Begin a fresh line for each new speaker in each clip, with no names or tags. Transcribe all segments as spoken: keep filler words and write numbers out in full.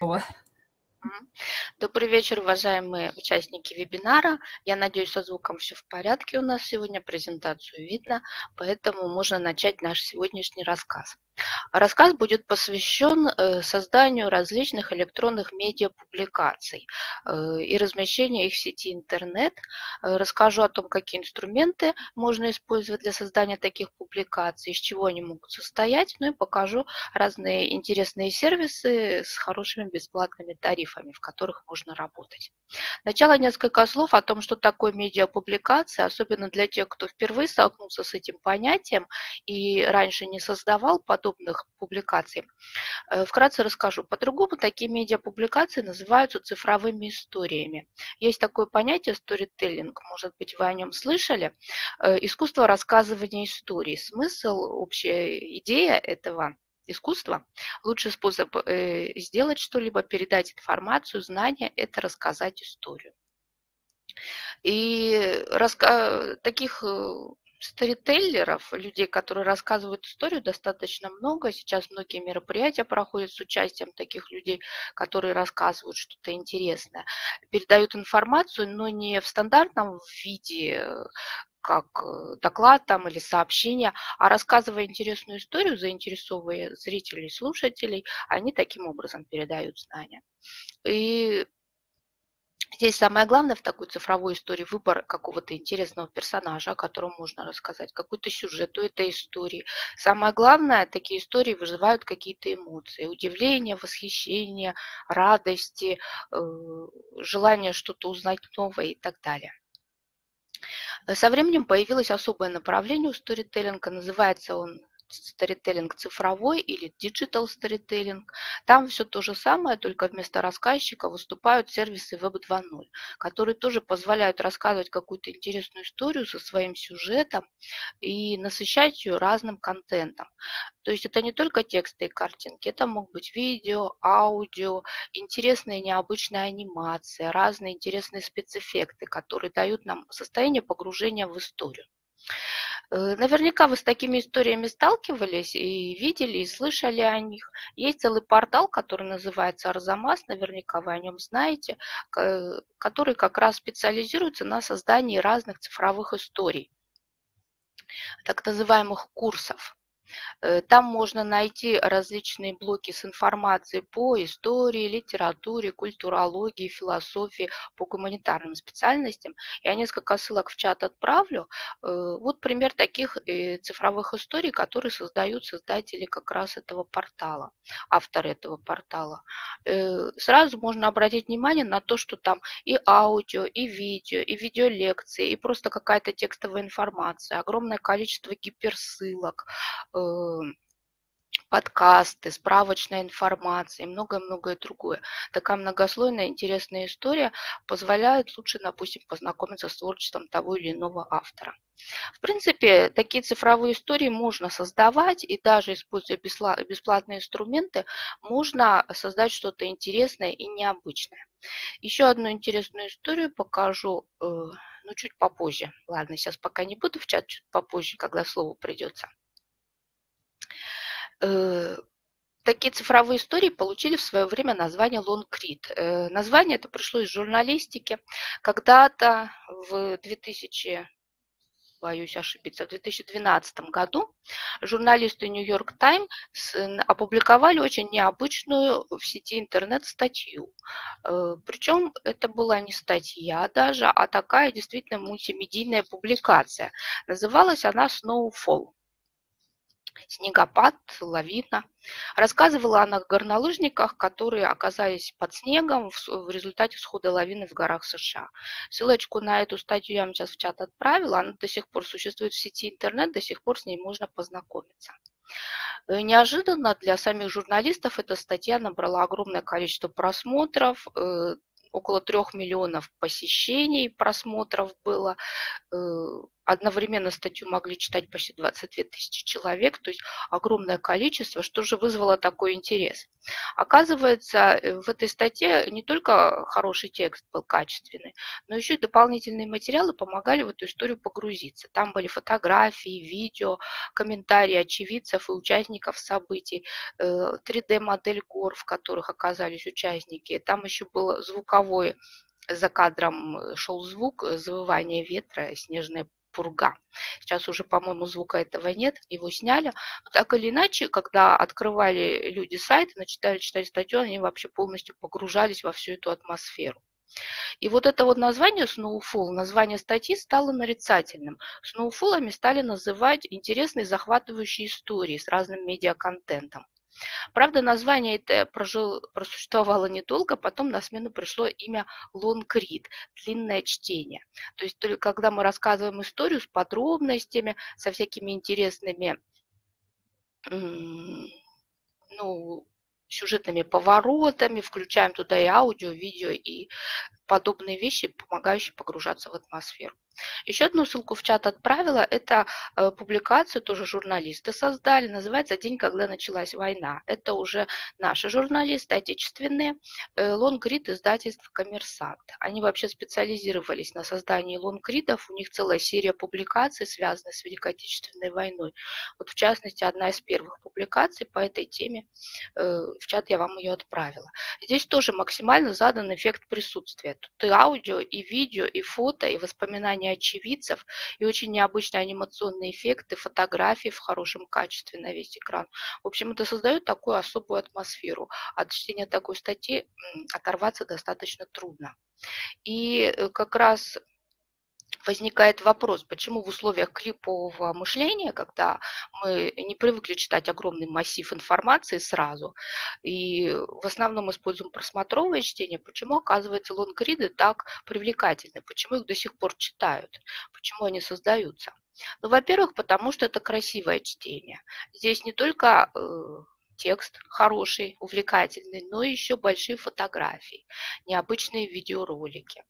Мгм. Добрый вечер, уважаемые участники вебинара. Я надеюсь, со звуком все в порядке у нас сегодня, презентацию видно, поэтому можно начать наш сегодняшний рассказ. Рассказ будет посвящен э, созданию различных электронных медиапубликаций э, и размещению их в сети интернет. Э, Расскажу о том, какие инструменты можно использовать для создания таких публикаций, из чего они могут состоять, ну и покажу разные интересные сервисы с хорошими бесплатными тарифами, в которых можно работать. Сначала несколько слов о том, что такое медиапубликация, особенно для тех, кто впервые столкнулся с этим понятием и раньше не создавал подобных публикаций. Э, Вкратце расскажу. По-другому такие медиапубликации называются цифровыми историями. Есть такое понятие storytelling, может быть, вы о нем слышали. Э, Искусство рассказывания историй. Смысл, общая идея этого искусства, лучший способ э, сделать что-либо, передать информацию, знания– это рассказать историю. И раска таких, э, сторителлеров, людей, которые рассказывают историю, достаточно много. Сейчас многие мероприятия проходят с участием таких людей, которые рассказывают что-то интересное. Передают информацию, но не в стандартном виде, э, как э, доклад там или сообщение, а рассказывая интересную историю, заинтересовывая зрителей и слушателей, они таким образом передают знания. И Здесь самое главное в такой цифровой истории выбор какого-то интересного персонажа, о котором можно рассказать, какой-то сюжет у этой истории. Самое главное, такие истории вызывают какие-то эмоции: удивление, восхищение, радости, э, желание что-то узнать новое и так далее. Со временем появилось особое направление у сторителлинга, называется он сторителлинг цифровой или digital storytelling. Там все то же самое, только вместо рассказчика выступают сервисы веб два ноль, которые тоже позволяют рассказывать какую-то интересную историю со своим сюжетом и насыщать ее разным контентом. То есть это не только тексты и картинки, это могут быть видео, аудио, интересные необычные анимации, разные интересные спецэффекты, которые дают нам состояние погружения в историю. Э, Наверняка вы с такими историями сталкивались и видели, и слышали о них. Есть целый портал, который называется Арзамас, наверняка вы о нем знаете, ка- который как раз специализируется на создании разных цифровых историй, так называемых курсов. Э, Там можно найти различные блоки с информацией по истории, литературе, культурологии, философии, по гуманитарным специальностям. Я несколько ссылок в чат отправлю. Э, Вот пример таких э, цифровых историй, которые создают создатели как раз этого портала, авторы этого портала. Э, Сразу можно обратить внимание на то, что там и аудио, и видео, и видеолекции, и просто какая-то текстовая информация, огромное количество гиперссылок, э, подкасты, справочная информация и многое-многое другое. Такая многослойная интересная история позволяет лучше, допустим, познакомиться с творчеством того или иного автора. В принципе, такие цифровые истории можно создавать, и даже используя бесплатные инструменты, можно создать что-то интересное и необычное. Еще одну интересную историю покажу, э, ну, чуть попозже. Ладно, сейчас пока не буду в чат, чуть попозже, когда слово придется. Э, Такие цифровые истории получили в свое время название лонгрид. Э, Название это пришло из журналистики. Когда-то в две тысячи, боюсь ошибиться, в две тысячи двенадцатом году журналисты Нью-Йорк Таймс опубликовали очень необычную в сети интернет статью. Э, Причем это была не статья даже, а такая действительно мультимедийная публикация. Называлась она «Snowfall». Снегопад, лавина. Рассказывала она о горнолыжниках, которые оказались под снегом в, в результате схода лавины в горах США. Ссылочку на эту статью я вам сейчас в чат отправила. Она до сих пор существует в сети интернет, до сих пор с ней можно познакомиться. Э, Неожиданно для самих журналистов эта статья набрала огромное количество просмотров, э, около трех миллионов посещений, просмотров было. Э, одновременно статью могли читать почти двадцать две тысячи человек, то есть огромное количество. Что же вызвало такой интерес? Оказывается, э, в этой статье не только хороший текст был качественный, но еще и дополнительные материалы помогали в эту историю погрузиться. Там были фотографии, видео, комментарии очевидцев и участников событий, э, три дэ-модель гор, в которых оказались участники. Там еще был звуковой, за кадром э, шел звук э, завывания ветра, снежная пурга. Сейчас уже, по-моему, звука этого нет, его сняли. Но так или иначе, когда открывали люди сайт, начинали читать статью, они вообще полностью погружались во всю эту атмосферу. И вот это вот название Snowfall, название статьи стало нарицательным. Сноуфолами стали называть интересные захватывающие истории с разным медиаконтентом. Правда, название это прожил, просуществовало недолго, потом на смену пришло имя long read, длинное чтение. То есть только когда мы рассказываем историю с подробностями, со всякими интересными, ну, сюжетными поворотами, включаем туда и аудио, видео, и подобные вещи, помогающие погружаться в атмосферу. Еще одну ссылку в чат отправила. Это э, публикацию тоже журналисты создали. Называется «День, когда началась война». Это уже наши журналисты, отечественные. Э, лонгрид издательства «Коммерсант». Они вообще специализировались на создании лонгридов. У них целая серия публикаций, связанных с Великой Отечественной войной. Вот в частности, одна из первых публикаций по этой теме. Э, в чат я вам ее отправила. Здесь тоже максимально задан эффект присутствия. Тут и аудио, и видео, и фото, и воспоминания очевидцев, и очень необычные анимационные эффекты, фотографии в хорошем качестве на весь экран. В общем, это создает такую особую атмосферу. От чтения такой статьи оторваться достаточно трудно. И как раз возникает вопрос, почему в условиях клипового мышления, когда мы не привыкли читать огромный массив информации сразу, и в основном используем просмотровое чтение, почему, оказывается, лонгриды так привлекательны, почему их до сих пор читают, почему они создаются. Ну, во-первых, потому что это красивое чтение. Здесь не только э, текст хороший, увлекательный, но еще большие фотографии, необычные видеоролики.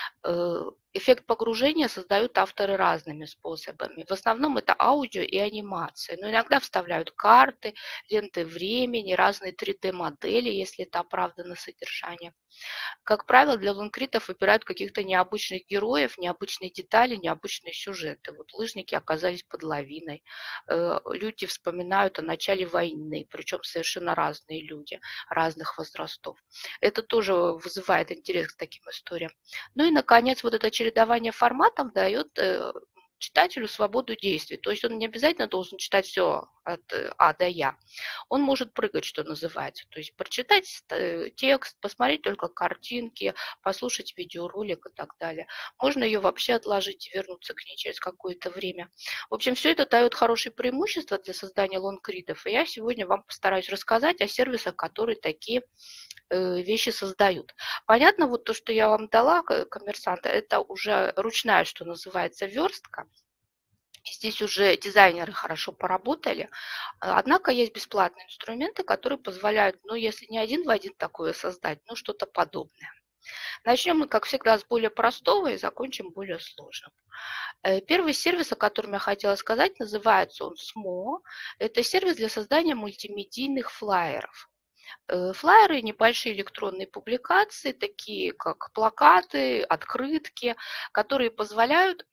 Эффект погружения создают авторы разными способами. В основном это аудио и анимация, но иногда вставляют карты, ленты времени, разные три дэ-модели, если это оправдано содержание. Как правило, для лонгридов выбирают каких-то необычных героев, необычные детали, необычные сюжеты. Вот лыжники оказались под лавиной. Люди вспоминают о начале войны, причем совершенно разные люди, разных возрастов. Это тоже вызывает интерес к таким историям. Ну и, наконец, вот это чередование форматов дает читателю свободу действий. То есть он не обязательно должен читать все от А до Я. Он может прыгать, что называется. То есть прочитать текст, посмотреть только картинки, послушать видеоролик и так далее. Можно ее вообще отложить и вернуться к ней через какое-то время. В общем, все это дает хорошие преимущества для создания лонгридов. И я сегодня вам постараюсь рассказать о сервисах, которые такие вещи создают. Понятно, вот то, что я вам дала, коммерсанта, это уже ручная, что называется, верстка. Здесь уже дизайнеры хорошо поработали. Однако есть бесплатные инструменты, которые позволяют, ну, если не один в один такое создать, но что-то подобное. Начнем мы, как всегда, с более простого и закончим более сложным. Первый сервис, о котором я хотела сказать, называется он СМО. Это сервис для создания мультимедийных флаеров. Флаеры, небольшие электронные публикации, такие как плакаты, открытки, которые позволяют,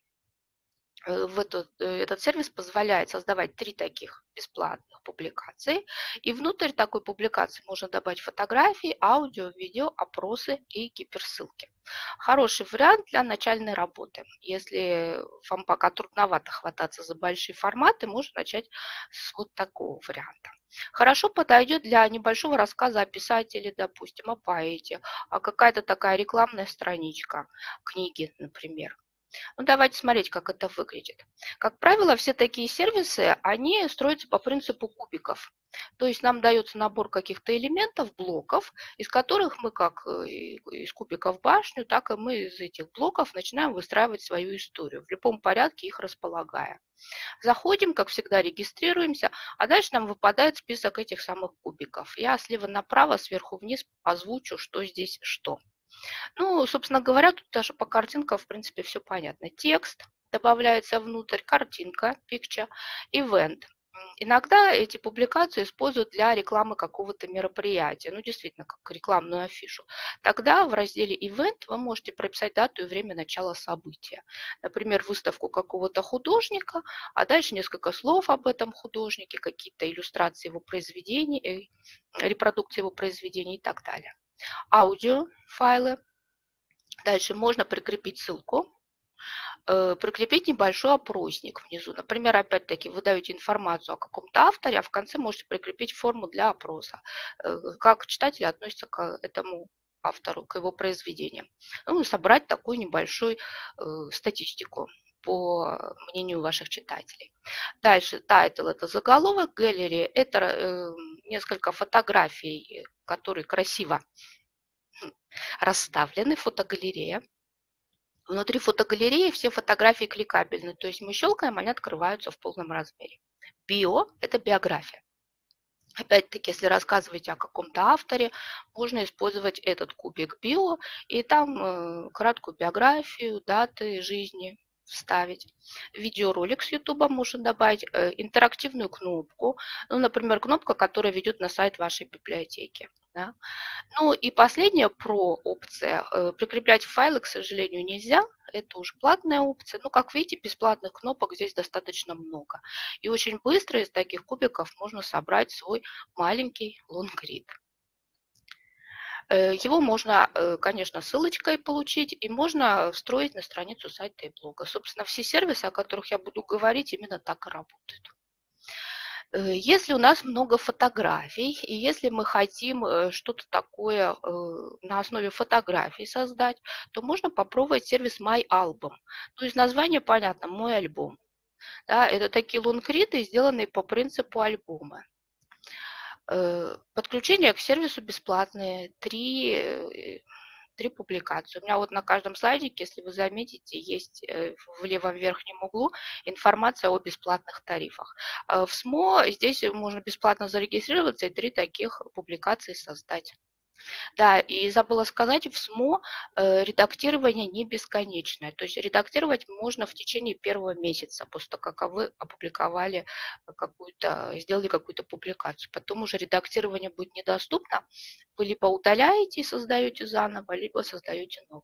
в этот, этот сервис позволяет создавать три таких бесплатных публикации. И внутрь такой публикации можно добавить фотографии, аудио, видео, опросы и гиперссылки. Хороший вариант для начальной работы. Если вам пока трудновато хвататься за большие форматы, можно начать с вот такого варианта. Хорошо подойдет для небольшого рассказа о писателе, допустим, о поэте, а какая-то такая рекламная страничка, книги, например. Ну, давайте смотреть, как это выглядит. Как правило, все такие сервисы, они строятся по принципу кубиков. То есть нам дается набор каких-то элементов, блоков, из которых мы как из кубиков башню, так и мы из этих блоков начинаем выстраивать свою историю, в любом порядке их располагая. Заходим, как всегда, регистрируемся, а дальше нам выпадает список этих самых кубиков. Я слева направо, сверху вниз озвучу, что здесь что. Ну, собственно говоря, тут даже по картинкам, в принципе, все понятно. Текст, добавляется внутрь, картинка, picture, event. Иногда эти публикации используют для рекламы какого-то мероприятия, ну действительно, как рекламную афишу. Тогда в разделе Event вы можете прописать дату и время начала события. Например, выставку какого-то художника, а дальше несколько слов об этом художнике, какие-то иллюстрации его произведений, э, репродукции его произведений и так далее. Аудиофайлы. Дальше можно прикрепить ссылку, прикрепить небольшой опросник внизу. Например, опять-таки, вы даете информацию о каком-то авторе, а в конце можете прикрепить форму для опроса, как читатели относятся к этому автору, к его произведениям. Ну, и собрать такую небольшую статистику по мнению ваших читателей. Дальше, title – это заголовок, gallery – это несколько фотографий, которые красиво расставлены, фотогалерея. Внутри фотогалереи все фотографии кликабельны, то есть мы щелкаем, они открываются в полном размере. Био – это биография. Опять-таки, если рассказываете о каком-то авторе, можно использовать этот кубик био и там э, краткую биографию, даты жизни вставить. Видеоролик с YouTube можно добавить, э, интерактивную кнопку, ну, например, кнопка, которая ведет на сайт вашей библиотеки. Да? Ну и последняя про опция. Прикреплять файлы, к сожалению, нельзя. Это уже платная опция. Но, как видите, бесплатных кнопок здесь достаточно много. И очень быстро из таких кубиков можно собрать свой маленький лонгрид. Его можно, конечно, ссылочкой получить, и можно встроить на страницу сайта и блога. Собственно, все сервисы, о которых я буду говорить, именно так и работают. Если у нас много фотографий, и если мы хотим что-то такое на основе фотографий создать, то можно попробовать сервис MyAlbum. Ну, из названия понятно, мой альбом. Да, это такие лонгриды, сделанные по принципу альбома. Подключение к сервису бесплатное, три, три публикации. У меня вот на каждом слайдике, если вы заметите, есть в левом верхнем углу информация о бесплатных тарифах. В СМО здесь можно бесплатно зарегистрироваться и три таких публикации создать. Да, и забыла сказать, в СМО э, редактирование не бесконечное. То есть редактировать можно в течение первого месяца, после того, как вы опубликовали какую-то, сделали какую-то публикацию. Потом уже редактирование будет недоступно. Вы либо удаляете и создаете заново, либо создаете новое.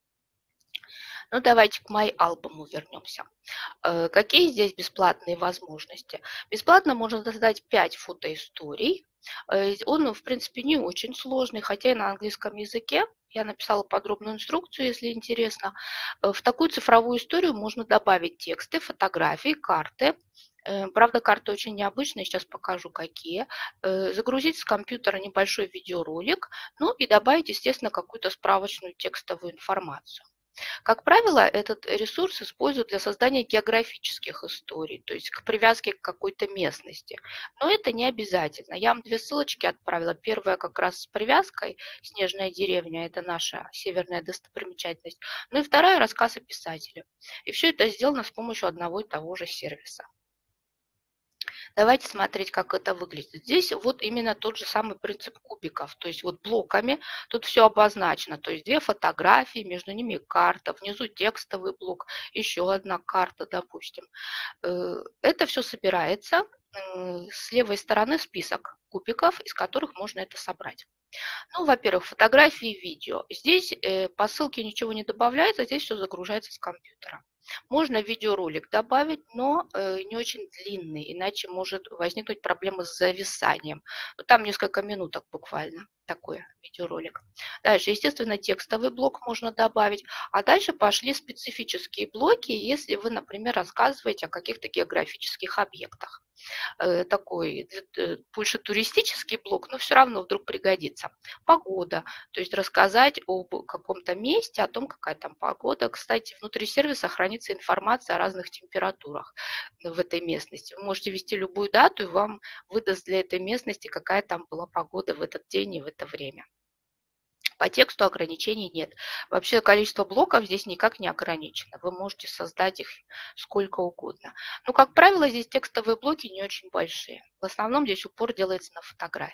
Ну, давайте к MyAlbum вернемся. Э, какие здесь бесплатные возможности? Бесплатно можно создать пять фотоисторий. Он, в принципе, не очень сложный, хотя и на английском языке. Я написала подробную инструкцию, если интересно. В такую цифровую историю можно добавить тексты, фотографии, карты. Правда, карты очень необычные, сейчас покажу какие. Загрузить с компьютера небольшой видеоролик, ну и добавить, естественно, какую-то справочную текстовую информацию. Как правило, этот ресурс используют для создания географических историй, то есть к привязке к какой-то местности. Но это не обязательно. Я вам две ссылочки отправила. Первая как раз с привязкой «Снежная деревня» – это наша северная достопримечательность. Ну и вторая – рассказ о писателе. И все это сделано с помощью одного и того же сервиса. Давайте смотреть, как это выглядит. Здесь вот именно тот же самый принцип кубиков, то есть вот блоками тут все обозначено, то есть две фотографии, между ними карта, внизу текстовый блок, еще одна карта, допустим. Это все собирается, с левой стороны список кубиков, из которых можно это собрать. Ну, во-первых, фотографии и видео. Здесь по ссылке ничего не добавляется, здесь все загружается с компьютера. Можно видеоролик добавить, но не очень длинный, иначе может возникнуть проблема с зависанием. Там несколько минуток буквально такой видеоролик. Дальше, естественно, текстовый блок можно добавить, а дальше пошли специфические блоки, если вы, например, рассказываете о каких-то географических объектах. Такой больше туристический блок, но все равно вдруг пригодится. Погода, то есть рассказать об каком-то месте, о том, какая там погода. Кстати, внутри сервиса хранится информация о разных температурах в этой местности. Вы можете ввести любую дату, и вам выдаст для этой местности, какая там была погода в этот день и в это время. По тексту ограничений нет. Вообще количество блоков здесь никак не ограничено. Вы можете создать их сколько угодно. Но, как правило, здесь текстовые блоки не очень большие. В основном здесь упор делается на фотографии.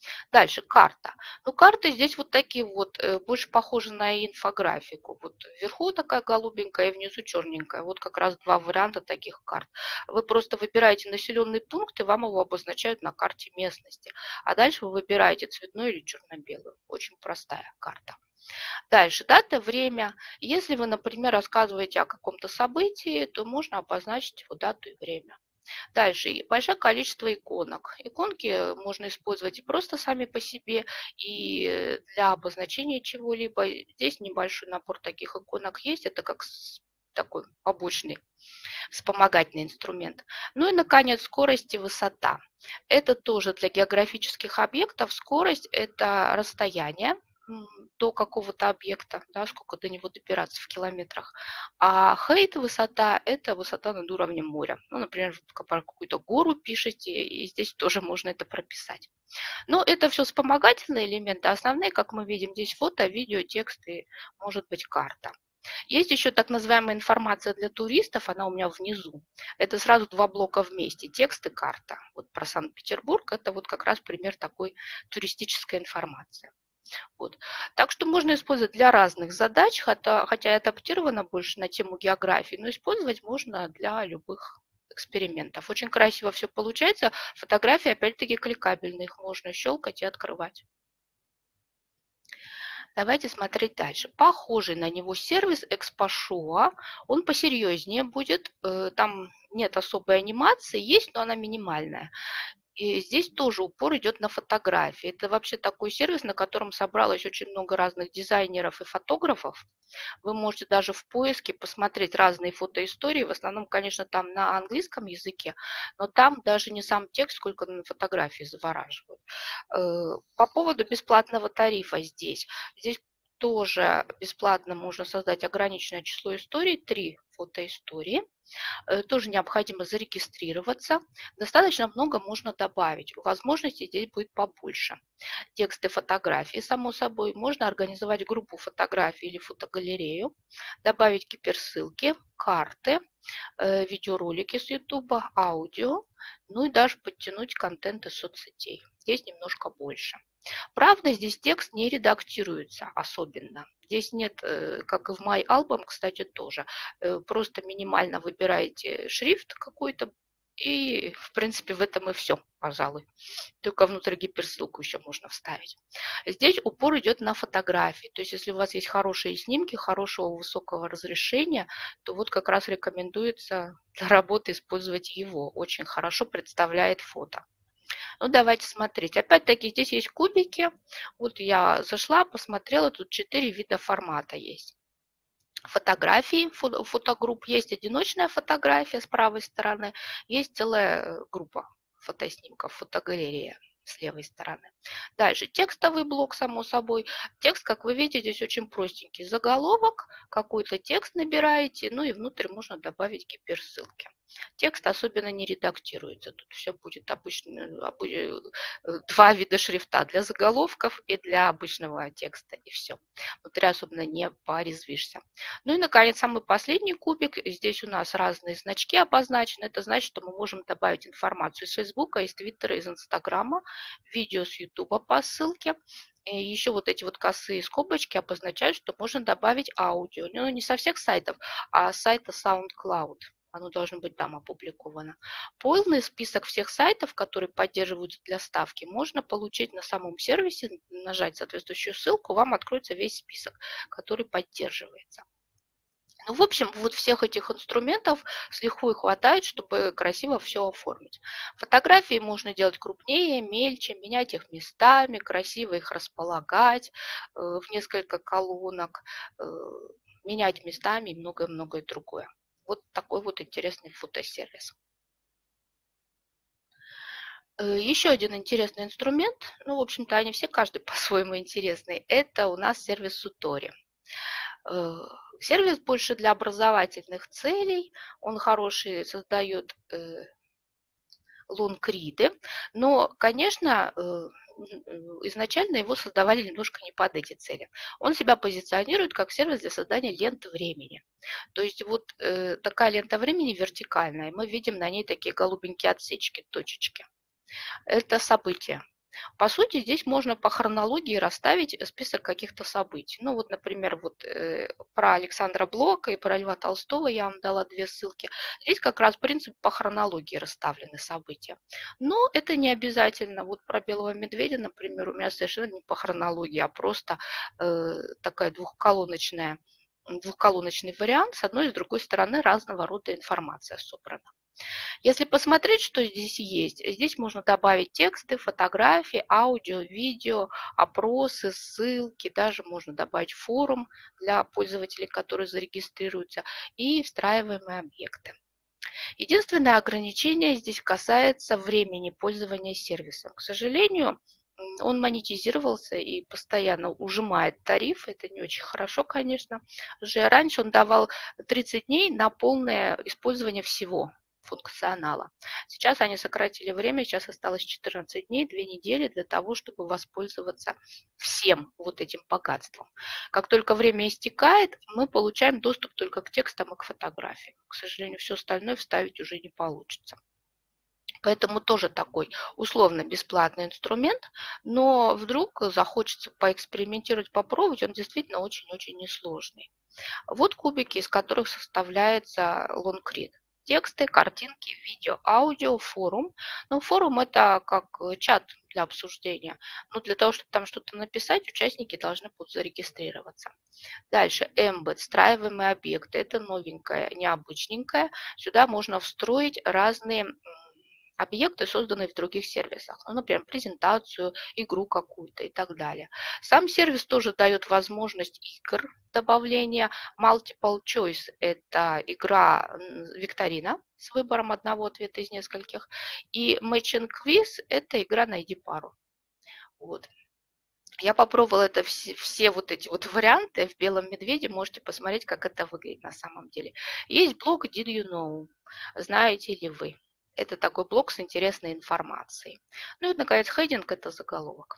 Дальше карта. Ну, карты здесь вот такие вот, э, больше похожи на инфографику. Вот вверху такая голубенькая и внизу черненькая. Вот как раз два варианта таких карт. Вы просто выбираете населенный пункт, и вам его обозначают на карте местности. А дальше вы выбираете цветную или черно-белую. Очень простая карта. Дальше дата, время. Если вы, например, рассказываете о каком-то событии, то можно обозначить его дату и время. Дальше и большое количество иконок. Иконки можно использовать и просто сами по себе, и для обозначения чего-либо. Здесь небольшой набор таких иконок есть. Это как с- такой побочный вспомогательный инструмент. Ну и, наконец, скорость и высота. Это тоже для географических объектов. Скорость– это расстояние м, до какого-то объекта, да, сколько до него добираться в километрах. А height, высота– это высота над уровнем моря. Ну, например, вы про какую-то гору пишете, и здесь тоже можно это прописать. Но это все вспомогательные элементы. Основные, как мы видим, здесь фото, видео, текст и, может быть, карта. Есть еще так называемая информация для туристов, она у меня внизу. Это сразу два блока вместе, текст и карта. Вот про Санкт-Петербург это вот как раз пример такой туристической информации. Вот. Так что можно использовать для разных задач, хотя, хотя адаптировано больше на тему географии, но использовать можно для любых экспериментов. Очень красиво все получается. Фотографии, опять-таки, кликабельные, их можно щелкать и открывать. Давайте смотреть дальше. Похожий на него сервис Экспошоа, он посерьезнее будет, э, там нет особой анимации, есть, но она минимальная. И здесь тоже упор идет на фотографии. Это вообще такой сервис, на котором собралось очень много разных дизайнеров и фотографов. Вы можете даже в поиске посмотреть разные фотоистории. В основном, конечно, там на английском языке, но там даже не сам текст, сколько на фотографии завораживают. Э, По поводу бесплатного тарифа здесь. Здесь тоже бесплатно можно создать ограниченное число историй, три фотоистории. Э, Тоже необходимо зарегистрироваться. Достаточно много можно добавить. Возможностей здесь будет побольше. Тексты, фотографии, само собой. Можно организовать группу фотографий или фотогалерею, добавить гиперссылки, карты, э, видеоролики с YouTube, аудио, ну и даже подтянуть контент из соцсетей. Здесь немножко больше. Правда, здесь текст не редактируется особенно. Здесь нет, э, как и в My Album, кстати, тоже. э, Просто минимально выбираете шрифт какой-то, и, в принципе, в этом и все, пожалуй. Только внутрь гиперссылку еще можно вставить. Здесь упор идет на фотографии. То есть, если у вас есть хорошие снимки, хорошего высокого разрешения, то вот как раз рекомендуется для работы использовать его. Очень хорошо представляет фото. Ну, давайте смотреть. Опять-таки, здесь есть кубики. Вот я зашла, посмотрела, тут четыре вида формата есть. Фотографии, фото, фотогрупп. Есть одиночная фотография с правой стороны, есть целая группа фотоснимков, фотогалерея с левой стороны. Дальше текстовый блок, само собой. Текст, как вы видите, здесь очень простенький. Заголовок, какой-то текст набираете, ну и внутрь можно добавить гиперссылки. Текст особенно не редактируется. Тут все будет обычно, обы- э, два вида шрифта для заголовков и для обычного текста, и все. Внутри особенно не порезвишься. Ну и, наконец, самый последний кубик. Здесь у нас разные значки обозначены. Это значит, что мы можем добавить информацию из Фейсбука, из Твиттера, из Инстаграма, видео с Ютуба по ссылке. И еще вот эти вот косые скобочки обозначают, что можно добавить аудио. Ну, не со всех сайтов, а с сайта SoundCloud. Оно должно быть там опубликовано. Полный список всех сайтов, которые поддерживаются для ставки, можно получить на самом сервисе, нажать соответствующую ссылку, вам откроется весь список, который поддерживается. Ну, в общем, вот всех этих инструментов с лихвой хватает, чтобы красиво все оформить. Фотографии можно делать крупнее, мельче, менять их местами, красиво их располагать э, в несколько колонок, э, менять местами и многое-многое другое. Вот такой вот интересный фотосервис. Э, Еще один интересный инструмент, ну, в общем-то, они все, каждый по-своему интересный, это у нас сервис Сутори. Э, Сервис больше для образовательных целей, он хороший, создает э, лонгриды, но, конечно, э, изначально его создавали немножко не под эти цели. Он себя позиционирует как сервис для создания ленты времени. То есть вот э, такая лента времени вертикальная, мы видим на ней такие голубенькие отсечки, точечки. Это события. По сути, здесь можно по хронологии расставить список каких-то событий. Ну вот, например, вот э, про Александра Блока и про Льва Толстого я вам дала две ссылки. Здесь как раз принцип по хронологии расставлены события. Но это не обязательно. Вот про Белого медведя, например, у меня совершенно не по хронологии, а просто э, такая двухколоночная, двухколоночный вариант. С одной и с другой стороны разного рода информация собрана. Если посмотреть, что здесь есть, здесь можно добавить тексты, фотографии, аудио, видео, опросы, ссылки, даже можно добавить форум для пользователей, которые зарегистрируются, и встраиваемые объекты. Единственное ограничение здесь касается времени пользования сервисом. К сожалению, он монетизировался и постоянно ужимает тариф. Это не очень хорошо, конечно. Уже раньше он давал тридцать дней на полное использование всего функционала. Сейчас они сократили время, сейчас осталось четырнадцать дней, две недели для того, чтобы воспользоваться всем вот этим богатством. Как только время истекает, мы получаем доступ только к текстам и к фотографиям. К сожалению, все остальное вставить уже не получится. Поэтому тоже такой условно-бесплатный инструмент, но вдруг захочется поэкспериментировать, попробовать, он действительно очень-очень несложный. Вот кубики, из которых составляется лонгрид. Тексты, картинки, видео, аудио, форум. Ну, форум – это как чат для обсуждения. Но для того, чтобы там что-то написать, участники должны будут зарегистрироваться. Дальше Embed, встраиваемые объекты. Это новенькое, необычненькое. Сюда можно встроить разные объекты, созданные в других сервисах, ну, например, презентацию, игру какую-то и так далее. Сам сервис тоже дает возможность игр добавления. Multiple Choice – это игра викторина с выбором одного ответа из нескольких. И Matching Quiz – это игра «Найди пару». Вот. Я попробовала это все, все вот эти вот варианты в «Белом медведе». Можете посмотреть, как это выглядит на самом деле. Есть блог Did You Know? Знаете ли вы? Это такой блок с интересной информацией. Ну и, наконец, хединг – это заголовок.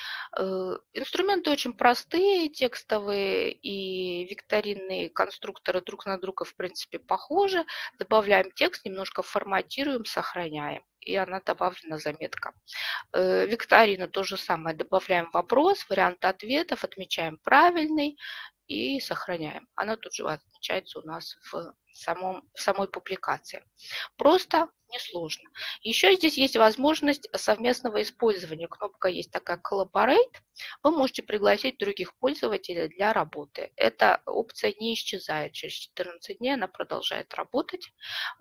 Инструменты очень простые, текстовые и викторинные конструкторы друг на друга, в принципе, похожи. Добавляем текст, немножко форматируем, сохраняем. И она добавлена заметка. Викторина то же самое. Добавляем вопрос, вариант ответов, отмечаем правильный и сохраняем. Она тут же отмечается у нас в, самом, в самой публикации. Просто, несложно. Еще здесь есть возможность совместного использования. Кнопка есть такая Collaborate. Вы можете пригласить других пользователей для работы. Эта опция не исчезает. Через четырнадцать дней она продолжает работать.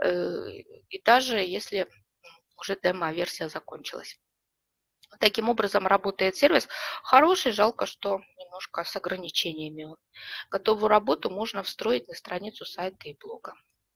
И даже если уже демо-версия закончилась. Таким образом работает сервис. Хороший, жалко, что немножко с ограничениями. Готовую работу можно встроить на страницу сайта и блога.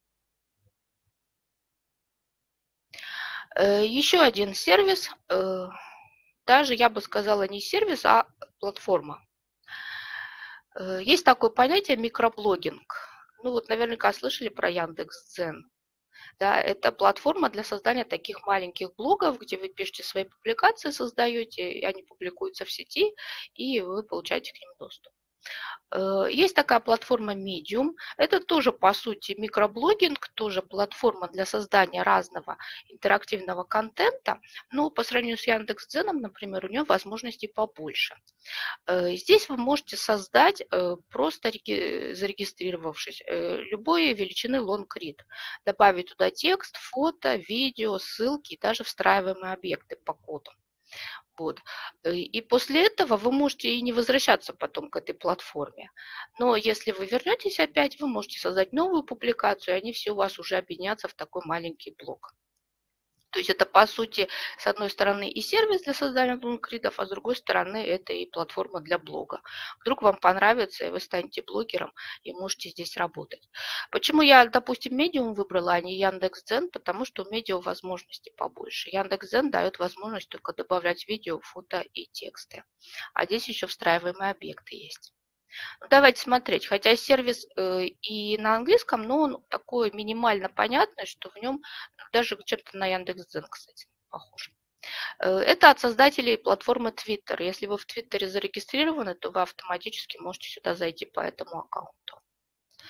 Еще один сервис, даже я бы сказала не сервис, а платформа. Есть такое понятие микроблогинг. Ну вот наверняка слышали про Яндекс.Дзен. Да, это платформа для создания таких маленьких блогов, где вы пишете свои публикации, создаете, и они публикуются в сети, и вы получаете к ним доступ. Есть такая платформа Medium. Это тоже, по сути, микроблогинг, тоже платформа для создания разного интерактивного контента, но по сравнению с Яндекс.Дзеном, например, у нее возможностей побольше. Здесь вы можете создать, просто зарегистрировавшись, любой величины long-read, добавить туда текст, фото, видео, ссылки и даже встраиваемые объекты по коду. Вот. И после этого вы можете и не возвращаться потом к этой платформе. Но если вы вернетесь опять, вы можете создать новую публикацию, и они все у вас уже объединятся в такой маленький блок. То есть это, по сути, с одной стороны и сервис для создания лонгридов, а с другой стороны это и платформа для блога. Вдруг вам понравится, и вы станете блогером, и можете здесь работать. Почему я, допустим, Medium выбрала, а не Яндекс.Дзен? Потому что у Medium возможностей побольше. Яндекс.Дзен дает возможность только добавлять видео, фото и тексты. А здесь еще встраиваемые объекты есть. Ну, давайте смотреть. Хотя сервис э, и на английском, но он такой минимально понятный, что в нем даже чем-то на Яндекс.Дзен, кстати, похож. Э, это от создателей платформы Twitter. Если вы в Твиттере зарегистрированы, то вы автоматически можете сюда зайти по этому аккаунту.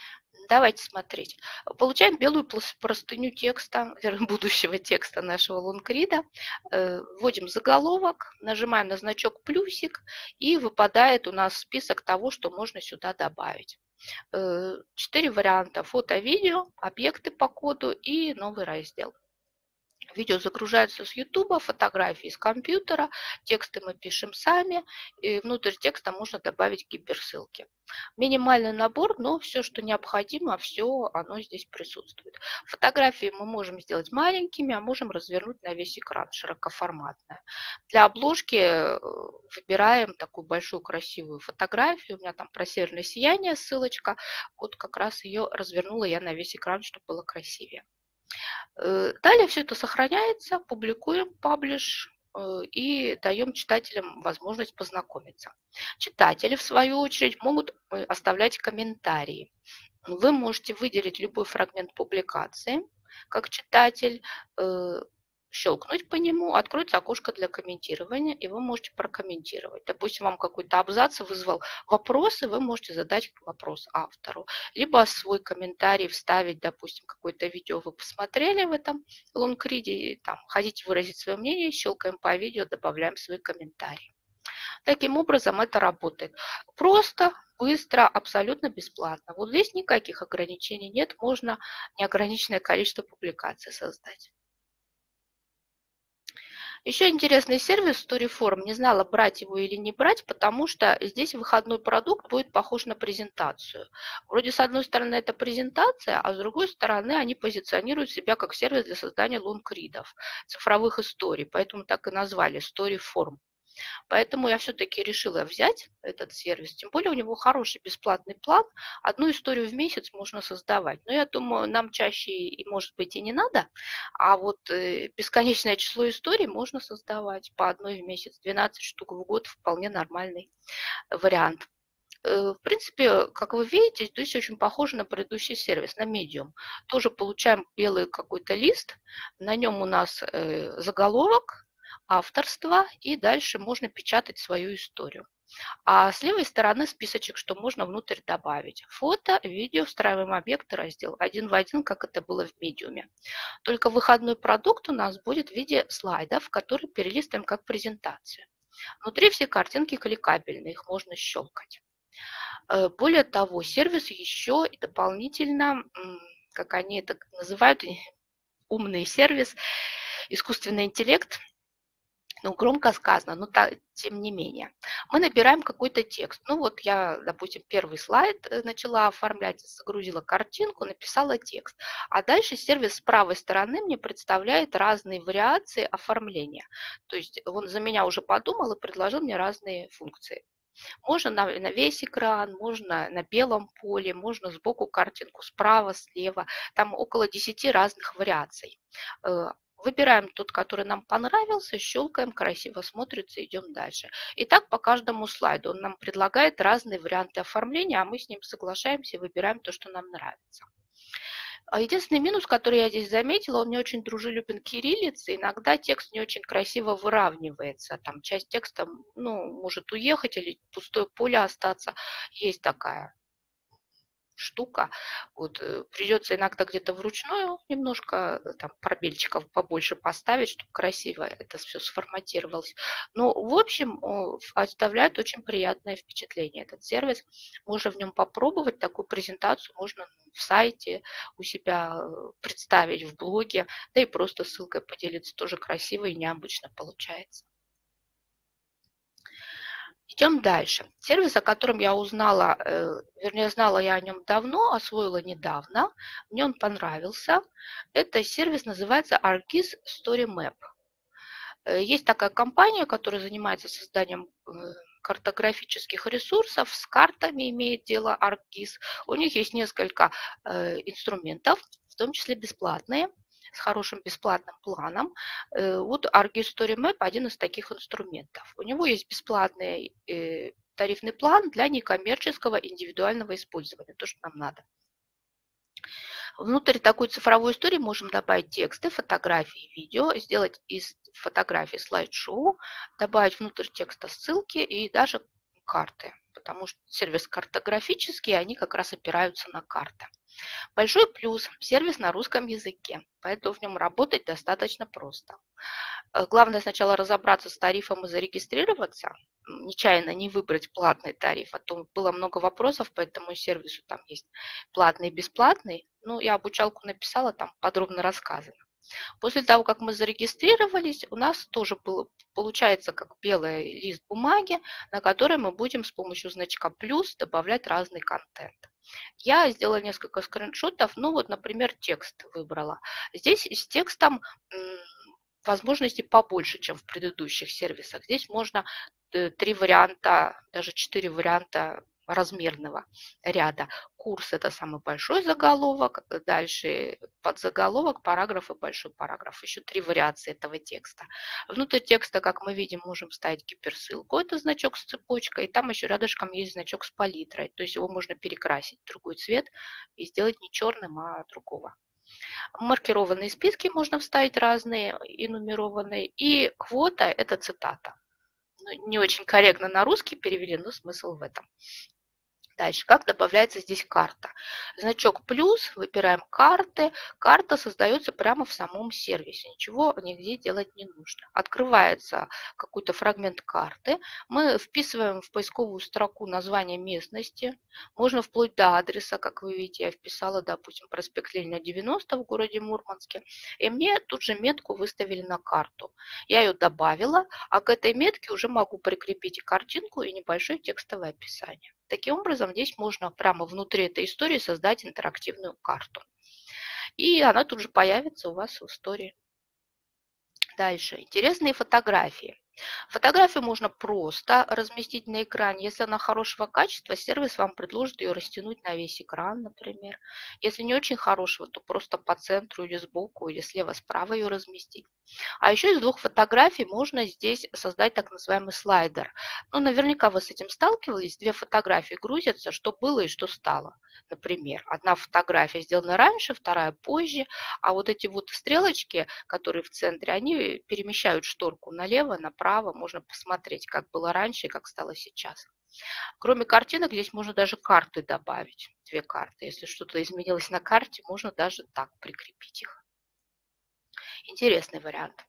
Давайте смотреть. Получаем белую плос- простыню текста, вернее, будущего текста нашего лонгрида, э, вводим заголовок, нажимаем на значок плюсик, и выпадает у нас список того, что можно сюда добавить. Э, Четыре варианта: фото, видео, объекты по коду и новый раздел. Видео загружается с Ютуба, фотографии с компьютера, тексты мы пишем сами, и внутрь текста можно добавить гиперссылки. Минимальный набор, но все, что необходимо, все оно здесь присутствует. Фотографии мы можем сделать маленькими, а можем развернуть на весь экран, широкоформатная. Для обложки э, выбираем такую большую красивую фотографию. У меня там про северное сияние ссылочка. Вот как раз ее развернула я на весь экран, чтобы было красивее. Э, Далее все это сохраняется, публикуем, паблиш э, и даем читателям возможность познакомиться. Читатели, в свою очередь, могут э, оставлять комментарии. Вы можете выделить любой фрагмент публикации как читатель, э, щелкнуть по нему, откроется окошко для комментирования, и вы можете прокомментировать. Допустим, вам какой-то абзац вызвал вопросы, вы можете задать вопрос автору. Либо свой комментарий вставить, допустим, какое-то видео вы посмотрели в этом лонгриде, и там хотите выразить свое мнение, щелкаем по видео, добавляем свой комментарий. Таким образом это работает. Просто, быстро, абсолютно бесплатно. Вот здесь никаких ограничений нет, можно неограниченное количество публикаций создать. Еще интересный сервис StoryForm. Не знала, брать его или не брать, потому что здесь выходной продукт будет похож на презентацию. Вроде с одной стороны это презентация, а с другой стороны они позиционируют себя как сервис для создания лонгридов, цифровых историй. Поэтому так и назвали StoryForm. Поэтому я все-таки решила взять этот сервис. Тем более у него хороший бесплатный план. Одну историю в месяц можно создавать. Но я думаю, нам чаще и, может быть, и не надо. А вот э, бесконечное число историй можно создавать по одной в месяц. двенадцать штук в год вполне нормальный вариант. Э, В принципе, как вы видите, здесь очень похоже на предыдущий сервис, на Medium. Тоже получаем белый какой-то лист, на нем у нас э, заголовок, авторство, и дальше можно печатать свою историю. А с левой стороны списочек, что можно внутрь добавить. Фото, видео, встраиваем объекты, раздел. Один в один, как это было в Medium. Только выходной продукт у нас будет в виде слайдов, которые перелистываем как презентацию. Внутри все картинки кликабельные, их можно щелкать. Э, Более того, сервис еще и дополнительно, м, как они это называют, и умный сервис, искусственный интеллект, ну, громко сказано, но та- тем не менее. Мы набираем какой-то текст. Ну вот я, допустим, первый слайд э, начала оформлять, загрузила картинку, написала текст. А дальше сервис с правой стороны мне представляет разные вариации оформления. То есть он за меня уже подумал и предложил мне разные функции. Можно на, на весь экран, можно на белом поле, можно сбоку картинку, справа, слева. Там около десяти разных вариаций. Э, Выбираем тот, который нам понравился, щелкаем, красиво смотрится, идем дальше. И так по каждому слайду он нам предлагает разные варианты оформления, а мы с ним соглашаемся и выбираем то, что нам нравится. А единственный минус, который я здесь заметила, он не очень дружелюбен к кириллице. Иногда текст не очень красиво выравнивается. Там часть текста, ну, может уехать или пустое поле остаться. Есть такая штука. Вот э, придется иногда где-то вручную немножко э, там пробельчиков побольше поставить, чтобы красиво это все сформатировалось. Но в общем о, ф- оставляет очень приятное впечатление этот сервис. Можно в нем попробовать такую презентацию, можно в сайте у себя э, представить в блоге, да и просто ссылкой поделиться, тоже красиво и необычно получается. Идем дальше. Сервис, о котором я узнала, э, вернее, знала я о нем давно, освоила недавно, мне он понравился. Это сервис называется ArcGIS Story Map. Э, Есть такая компания, которая занимается созданием э, картографических ресурсов, с картами имеет дело ArcGIS. У них есть несколько э, инструментов, в том числе бесплатные, с хорошим бесплатным планом. Э, Вот ArcGIS Story Map один из таких инструментов. У него есть бесплатный э, тарифный план для некоммерческого индивидуального использования, то, что нам надо. Внутрь такой цифровой истории можем добавить тексты, фотографии, видео, сделать из фотографий слайд-шоу, добавить внутрь текста ссылки и даже карты, потому что сервис картографический, они как раз опираются на карты. Большой плюс – сервис на русском языке, поэтому в нем работать достаточно просто. Э, Главное сначала разобраться с тарифом и зарегистрироваться, м, нечаянно не выбрать платный тариф, а то было много вопросов по этому сервису, там есть платный и бесплатный. Ну, я обучалку написала, там подробно рассказано. После того, как мы зарегистрировались, у нас тоже было, получается как белый лист бумаги, на который мы будем с помощью значка плюс добавлять разный контент. Я сделала несколько скриншотов, ну вот, например, текст выбрала. Здесь с текстом м, возможностей побольше, чем в предыдущих сервисах. Здесь можно э, три варианта, даже четыре варианта размерного ряда. Курс – это самый большой заголовок, дальше подзаголовок, параграф и большой параграф. Еще три вариации этого текста. Внутрь текста, как мы видим, можем ставить гиперссылку, это значок с цепочкой, и там еще рядышком есть значок с палитрой, то есть его можно перекрасить в другой цвет и сделать не черным, а другого. Маркированные списки можно вставить разные и нумерованные, и квота – это цитата. Ну, не очень корректно на русский перевели, но смысл в этом. Дальше, как добавляется здесь карта? Значок плюс, выбираем карты. Карта создается прямо в самом сервисе, ничего нигде делать не нужно. Открывается какой-то фрагмент карты, мы вписываем в поисковую строку название местности, можно вплоть до адреса, как вы видите, я вписала, допустим, проспект Ленина девяносто в городе Мурманске, и мне тут же метку выставили на карту. Я ее добавила, а к этой метке уже могу прикрепить и картинку, и небольшое текстовое описание. Таким образом, здесь можно прямо внутри этой истории создать интерактивную карту. И она тут же появится у вас в истории. Дальше. Интересные фотографии. Фотографию можно просто разместить на экране. Если она хорошего качества, сервис вам предложит ее растянуть на весь экран, например. Если не очень хорошего, то просто по центру или сбоку, или слева-справа ее разместить. А еще из двух фотографий можно здесь создать так называемый слайдер. Ну, наверняка вы с этим сталкивались. Две фотографии грузятся, что было и что стало. Например, одна фотография сделана раньше, вторая позже, а вот эти вот стрелочки, которые в центре, они перемещают шторку налево, направо, можно посмотреть, как было раньше и как стало сейчас. Кроме картинок, здесь можно даже карты добавить, две карты. Если что-то изменилось на карте, можно даже так прикрепить их. Интересный вариант.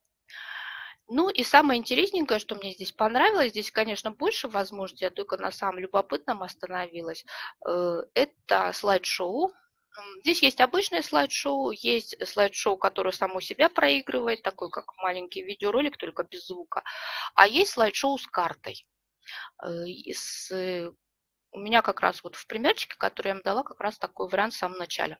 Ну и самое интересненькое, что мне здесь понравилось, здесь, конечно, больше возможностей, я только на самом любопытном остановилась, э, это слайд-шоу. Здесь есть обычное слайд-шоу, есть слайд-шоу, которое само себя проигрывает, такой как маленький видеоролик, только без звука, а есть слайд-шоу с картой. Э, и с, э, У меня как раз вот в примерчике, который я вам дала, как раз такой вариант в самом начале.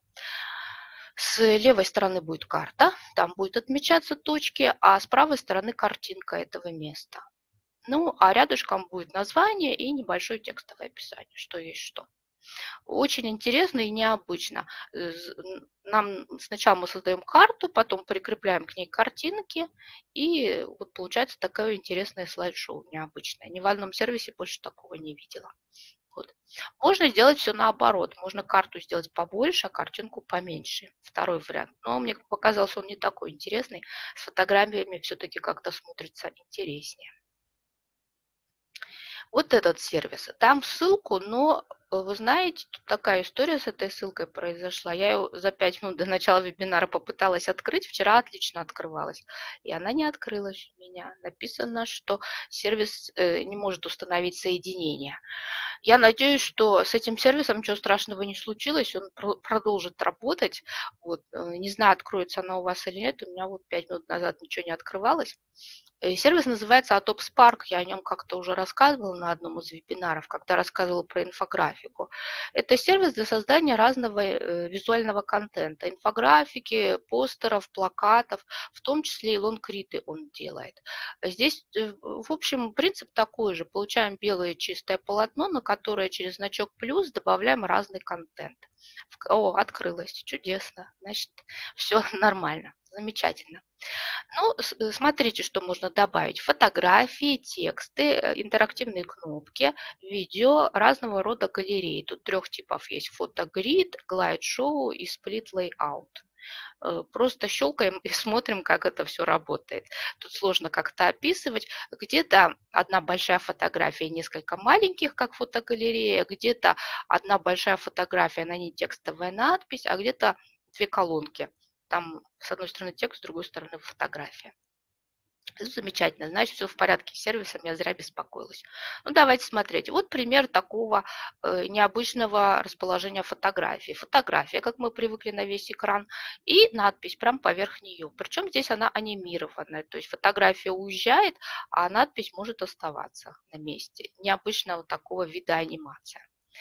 С левой стороны будет карта, там будут отмечаться точки, а с правой стороны картинка этого места. Ну, а рядышком будет название и небольшое текстовое описание, что есть что. Очень интересно и необычно. Э, з- н- Нам сначала мы создаем карту, потом прикрепляем к ней картинки, и вот получается такое интересное слайд-шоу необычное. Ни в одном сервисе больше такого не видела. Вот. Можно сделать все наоборот. Можно карту сделать побольше, а картинку поменьше. Второй вариант. Но мне показался он не такой интересный. С фотографиями все-таки как-то смотрится интереснее. Вот этот сервис. Там ссылку, но э, вы знаете, тут такая история с этой ссылкой произошла. Я ее за пять минут до начала вебинара попыталась открыть. Вчера отлично открывалась. И она не открылась у меня. Написано, что сервис э, не может установить соединение. Я надеюсь, что с этим сервисом ничего страшного не случилось, он про- продолжит работать. Вот, э, не знаю, откроется она у вас или нет, у меня вот пять минут назад ничего не открывалось. Э, Сервис называется Atops Spark, я о нем как-то уже рассказывала на одном из вебинаров, когда рассказывала про инфографику. Это сервис для создания разного э, визуального контента, инфографики, постеров, плакатов, в том числе и лонгриды он делает. Здесь, э, в общем, принцип такой же. Получаем белое чистое полотно, на которое через значок плюс добавляем разный контент. О, открылось, чудесно. Значит, все нормально, замечательно. Ну, с- смотрите, что можно добавить. Фотографии, тексты, э, интерактивные кнопки, видео, разного рода галереи. Тут трех типов есть. Фотогрид, глайд-шоу и сплит-лейаут. Э, Просто щелкаем и смотрим, как это все работает. Тут сложно как-то описывать. Где-то одна большая фотография, несколько маленьких, как фотогалерея, где-то одна большая фотография, на ней текстовая надпись, а где-то две колонки. Там с одной стороны текст, с другой стороны фотография. Замечательно, значит, все в порядке с сервисом, я зря беспокоилась. Ну, давайте смотреть. Вот пример такого э, необычного расположения фотографии. Фотография, как мы привыкли, на весь экран, и надпись прямо поверх нее. Причем здесь она анимированная, то есть фотография уезжает, а надпись может оставаться на месте. Необычного такого вида анимация.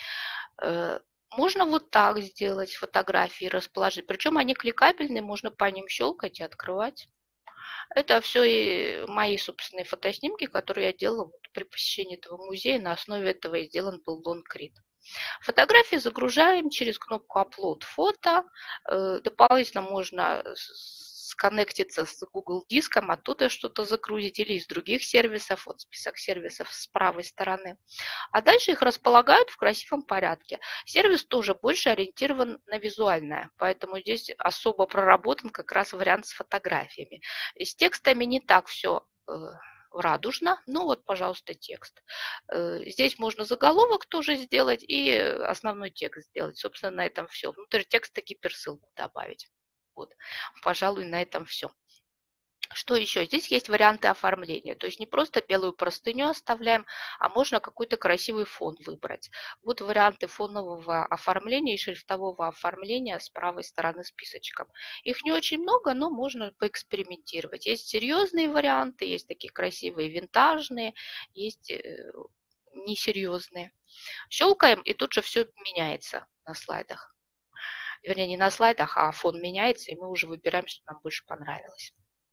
Э, Можно вот так сделать фотографии, расположить. Причем они кликабельные, можно по ним щелкать и открывать. Это все и мои собственные фотоснимки, которые я делала вот при посещении этого музея. На основе этого и сделан был лонгрид. Фотографии загружаем через кнопку "Upload фото". Э, Дополнительно можно с- сконнектиться с Google диском, оттуда что-то загрузить или из других сервисов. Вот список сервисов с правой стороны. А дальше их располагают в красивом порядке. Сервис тоже больше ориентирован на визуальное, поэтому здесь особо проработан как раз вариант с фотографиями. И с текстами не так все радужно. Ну вот, пожалуйста, текст. Э, Здесь можно заголовок тоже сделать и основной текст сделать. Собственно, на этом все. Внутрь текста гиперссылку добавить. Вот, пожалуй, на этом все. Что еще? Здесь есть варианты оформления. То есть не просто белую простыню оставляем, а можно какой-то красивый фон выбрать. Вот варианты фонового оформления и шрифтового оформления с правой стороны списочком. Их не очень много, но можно поэкспериментировать. Есть серьезные варианты, есть такие красивые винтажные, есть э, несерьезные. Щелкаем, и тут же все меняется на слайдах. Вернее, не на слайдах, а фон меняется, и мы уже выбираем, что нам больше понравилось.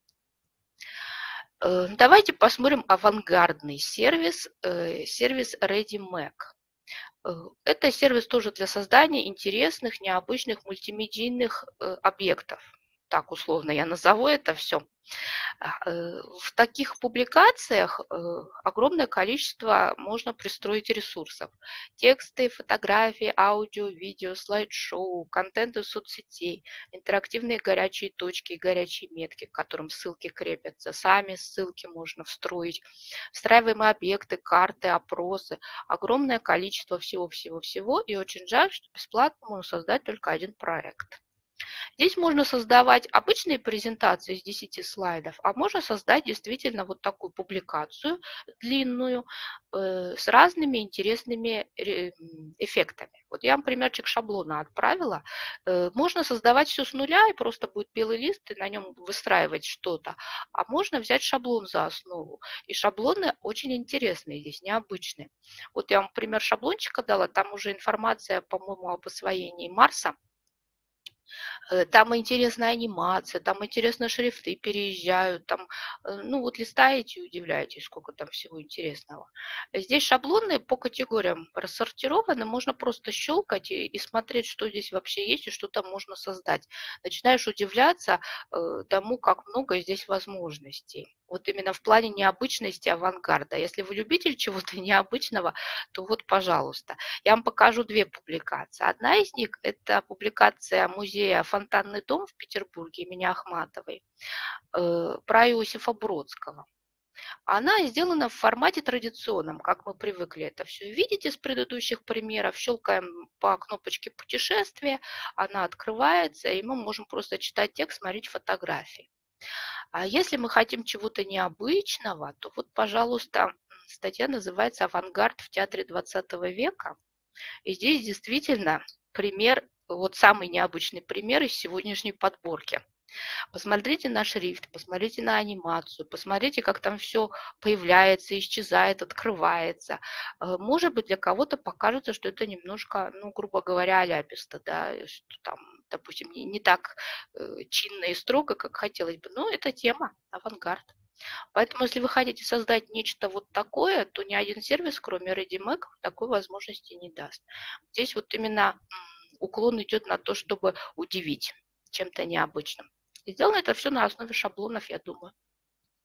Э, Давайте посмотрим авангардный сервис, э, сервис ReadyMac. Э, Это сервис тоже для создания интересных, необычных мультимедийных э, объектов. Так условно я назову это все. А, э, В таких публикациях э, огромное количество можно пристроить ресурсов. Тексты, фотографии, аудио, видео, слайд-шоу, контент из соцсетей, интерактивные горячие точки и горячие метки, к которым ссылки крепятся. Сами ссылки можно встроить. Встраиваемые объекты, карты, опросы. Огромное количество всего-всего-всего. И очень жаль, что бесплатно можно создать только один проект. Здесь можно создавать обычные презентации из десяти слайдов, а можно создать действительно вот такую публикацию длинную э, с разными интересными ре- м, эффектами. Вот я вам примерчик шаблона отправила. Э, Можно создавать все с нуля, и просто будет белый лист, и на нем выстраивать что-то. А можно взять шаблон за основу. И шаблоны очень интересные здесь, необычные. Вот я вам пример шаблончика дала, там уже информация, по-моему, об освоении Марса. Э, Там интересная анимация, там интересно шрифты переезжают, там, э, ну вот листаете и удивляетесь, сколько там всего интересного. Здесь шаблоны по категориям рассортированы, можно просто щелкать и, и смотреть, что здесь вообще есть и что там можно создать. Начинаешь удивляться э, тому, как много здесь возможностей. Вот именно в плане необычности авангарда. Если вы любитель чего-то необычного, то вот, пожалуйста. Я вам покажу две публикации. Одна из них – это публикация музея «Фонтанный дом» в Петербурге имени Ахматовой э, про Иосифа Бродского. Она сделана в формате традиционном, как мы привыкли это все видеть из предыдущих примеров. Щелкаем по кнопочке «Путешествие», она открывается, и мы можем просто читать текст, смотреть фотографии. А если мы хотим чего-то необычного, то вот, пожалуйста, статья называется «Авангард в театре двадцатого века». И здесь действительно пример, вот самый необычный пример из сегодняшней подборки. Посмотрите на шрифт, посмотрите на анимацию, посмотрите, как там все появляется, исчезает, открывается. Э, Может быть, для кого-то покажется, что это немножко, ну, грубо говоря, аляписто, да, и что там, допустим, не, не так э, чинно и строго, как хотелось бы. Но это тема, авангард. Поэтому, если вы хотите создать нечто вот такое, то ни один сервис, кроме ReadyMac, такой возможности не даст. Здесь вот именно уклон идет на то, чтобы удивить чем-то необычным. И сделано это все на основе шаблонов, я думаю.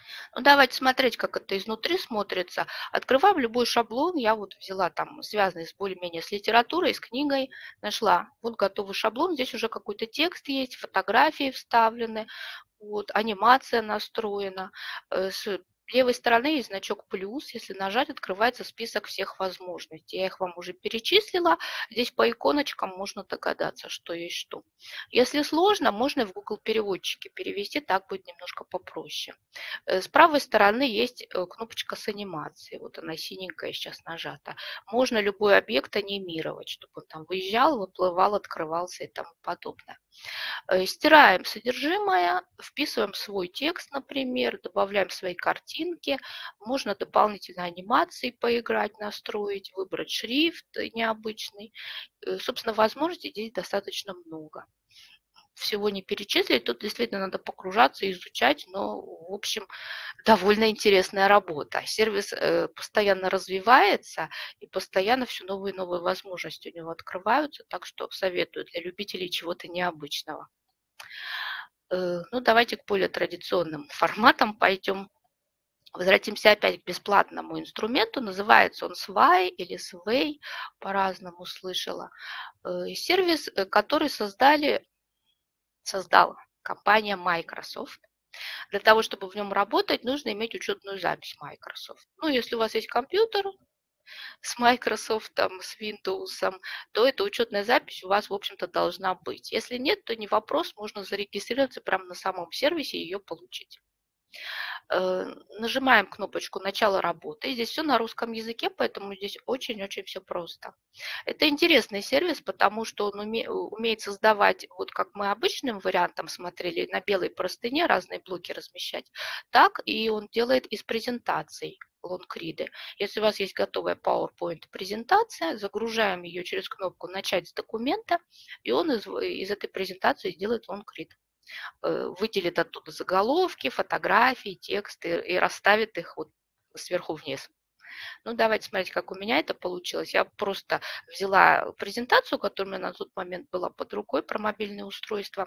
Ну, давайте смотреть, как это изнутри смотрится. Открываем любой шаблон. Я вот взяла там, связанный с более-менее с литературой, с книгой, нашла. Вот готовый шаблон. Здесь уже какой-то текст есть, фотографии вставлены, вот, анимация настроена. Э, С левой стороны есть значок плюс. Если нажать, открывается список всех возможностей. Я их вам уже перечислила. Здесь по иконочкам можно догадаться, что есть что. Если сложно, можно и в Google переводчике перевести, так будет немножко попроще. Э, С правой стороны есть э, кнопочка с анимацией. Вот она синенькая сейчас нажата. Можно любой объект анимировать, чтобы он там выезжал, выплывал, открывался и тому подобное. Э, Стираем содержимое, вписываем свой текст, например, добавляем свои картинки. Можно дополнительно анимации поиграть, настроить, выбрать шрифт необычный. Э, Собственно, возможностей здесь достаточно много. Всего не перечислить, тут действительно надо погружаться, изучать, но, в общем, довольно интересная работа. Сервис э, постоянно развивается, и постоянно все новые и новые возможности у него открываются, так что советую для любителей чего-то необычного. Э, Ну, давайте к более традиционным форматам пойдем. Возвратимся опять к бесплатному инструменту. Называется он Sway или Sway, по-разному слышала. Э, Сервис, э, который создали, создала компания Microsoft. Для того, чтобы в нем работать, нужно иметь учетную запись Microsoft. Ну, если у вас есть компьютер с Microsoft, там, с Windows, то эта учетная запись у вас, в общем-то, должна быть. Если нет, то не вопрос, можно зарегистрироваться прямо на самом сервисе и ее получить. Э, Нажимаем кнопочку «Начало работы». Здесь все на русском языке, поэтому здесь очень-очень все просто. Это интересный сервис, потому что он уме- умеет создавать, вот как мы обычным вариантом смотрели, на белой простыне разные блоки размещать, так и он делает из презентаций лонгриды. Если у вас есть готовая PowerPoint презентация, загружаем ее через кнопку «Начать с документа», и он из, из этой презентации сделает лонгрид, э, выделит оттуда заголовки, фотографии, тексты и расставит их вот сверху вниз. Ну, давайте смотреть, как у меня это получилось. Я просто взяла презентацию, которая у меня на тот момент была под рукой про мобильное устройство.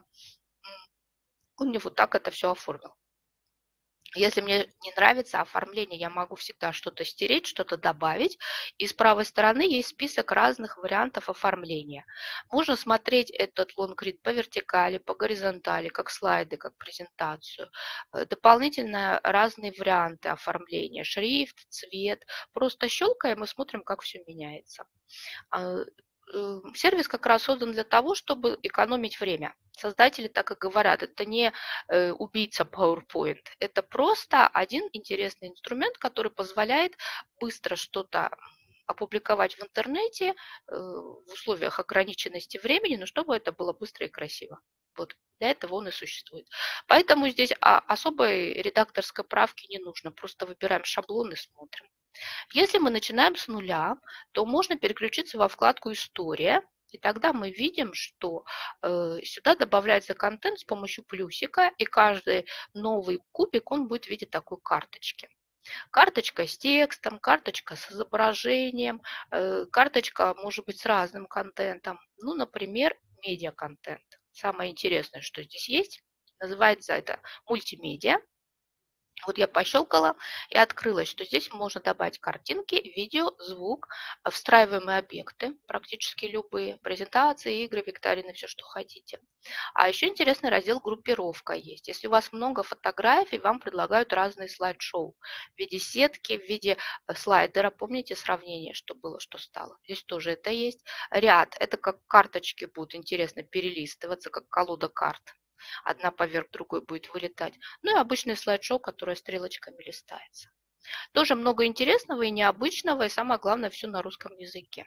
Он мне вот так это все оформил. Если мне не нравится оформление, я могу всегда что-то стереть, что-то добавить. И с правой стороны есть список разных вариантов оформления. Можно смотреть этот лонгрид по вертикали, по горизонтали, как слайды, как презентацию. Э, Дополнительно разные варианты оформления. Шрифт, цвет. Просто щелкаем и смотрим, как все меняется. А, э, Сервис как раз создан для того, чтобы экономить время. Создатели так и говорят, это не э, убийца PowerPoint, это просто один интересный инструмент, который позволяет быстро что-то опубликовать в интернете э, в условиях ограниченности времени, но чтобы это было быстро и красиво. Вот для этого он и существует. Поэтому здесь а, особой редакторской правки не нужно, просто выбираем шаблон и смотрим. Если мы начинаем с нуля, то можно переключиться во вкладку «История», и тогда мы видим, что э, сюда добавляется контент с помощью плюсика, и каждый новый кубик, он будет в виде такой карточки. Карточка с текстом, карточка с изображением, э, карточка может быть с разным контентом. Ну, например, медиа-контент. Самое интересное, что здесь есть, называется это мультимедиа. Вот я пощелкала и открылось, что здесь можно добавить картинки, видео, звук, э, встраиваемые объекты, практически любые, презентации, игры, викторины, все, что хотите. А еще интересный раздел «Группировка» есть. Если у вас много фотографий, вам предлагают разные слайд-шоу в виде сетки, в виде э, слайдера. Помните сравнение, что было, что стало? Здесь тоже это есть. Ряд– это как карточки будут интересно перелистываться, как колода карт. Одна поверх другой будет вылетать. Ну и обычный слайд-шоу, которое стрелочками листается. Тоже много интересного и необычного, и самое главное, все на русском языке.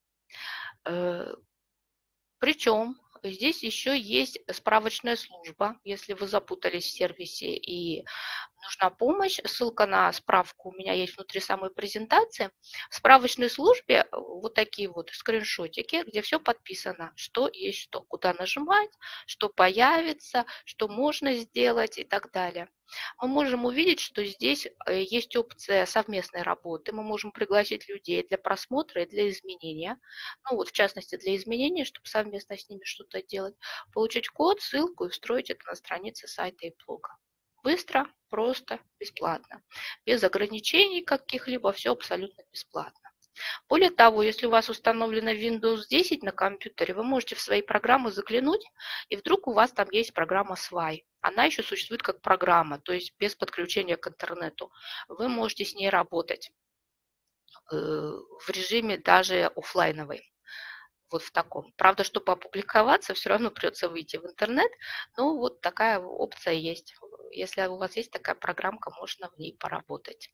Э, Причем здесь еще есть справочная служба, если вы запутались в сервисе и нужна помощь. Ссылка на справку у меня есть внутри самой презентации. В справочной службе вот такие вот скриншотики, где все подписано, что есть что, куда нажимать, что появится, что можно сделать и так далее. Мы можем увидеть, что здесь э, есть опция совместной работы. Мы можем пригласить людей для просмотра и для изменения. Ну вот, в частности, для изменения, чтобы совместно с ними что-то делать. Получить код, ссылку и встроить это на странице сайта и блога. Быстро, просто, бесплатно. Без ограничений каких-либо, все абсолютно бесплатно. Более того, если у вас установлена Windows десять на компьютере, вы можете в свои программы заглянуть, и вдруг у вас там есть программа свай. Она еще существует как программа, то есть без подключения к интернету. Вы можете с ней работать э, в режиме даже оффлайновой. Вот в таком. Правда, чтобы опубликоваться, все равно придется выйти в интернет, но вот такая опция есть. Если у вас есть такая программка, можно в ней поработать.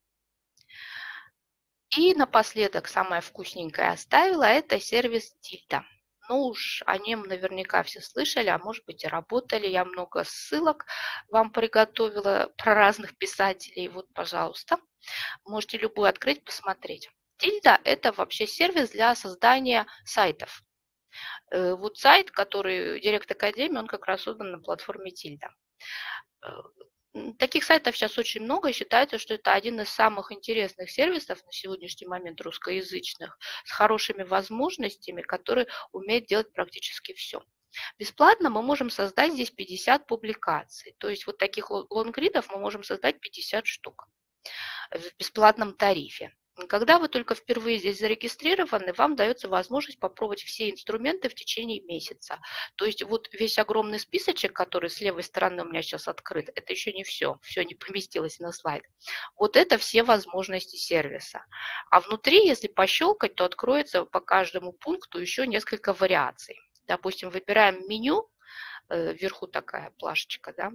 И напоследок самое вкусненькое оставила – это сервис Тильда. Ну уж о нем наверняка все слышали, а может быть и работали. Я много ссылок вам приготовила про разных писателей. Вот, пожалуйста, можете любую открыть, посмотреть. Тильда – это вообще сервис для создания сайтов. Э, Вот сайт, который Директ Академии, он как раз создан на платформе Тильда. Э, Таких сайтов сейчас очень много, и считается, что это один из самых интересных сервисов на сегодняшний момент русскоязычных, с хорошими возможностями, который умеет делать практически все. Бесплатно мы можем создать здесь пятьдесят публикаций, то есть вот таких лонгридов мы можем создать пятьдесят штук в бесплатном тарифе. Когда вы только впервые здесь зарегистрированы, вам дается возможность попробовать все инструменты в течение месяца. То есть вот весь огромный списочек, который с левой стороны у меня сейчас открыт, это еще не все, все не поместилось на слайд. Вот это все возможности сервиса. А внутри, если пощелкать, то откроется по каждому пункту еще несколько вариаций. Допустим, выбираем меню, э, вверху такая плашечка, да,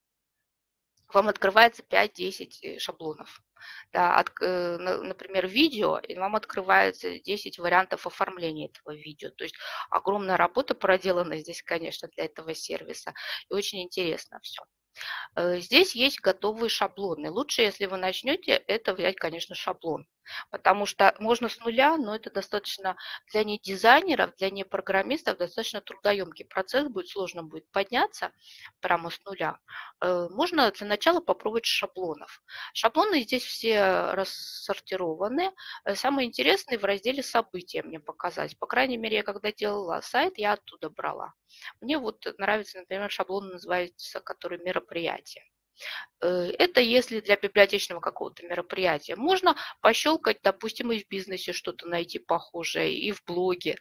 вам открывается пять-десять шаблонов. Да, от, э, например, видео, и вам открывается десять вариантов оформления этого видео. То есть огромная работа проделана здесь, конечно, для этого сервиса. И очень интересно все. Здесь есть готовые шаблоны. Лучше, если вы начнете, это взять, конечно, шаблон. Потому что можно с нуля, но это достаточно для не дизайнеров, для не программистов достаточно трудоемкий процесс, будет сложно будет подняться прямо с нуля. Можно для начала попробовать с шаблонов. Шаблоны здесь все рассортированы. Самые интересные в разделе «События» мне показать. По крайней мере, я когда делала сайт, я оттуда брала. Мне вот нравится, например, шаблон называется, который «Мероприятие». Это если для библиотечного какого-то мероприятия. Можно пощелкать, допустим, и в бизнесе что-то найти похожее, и в блоге.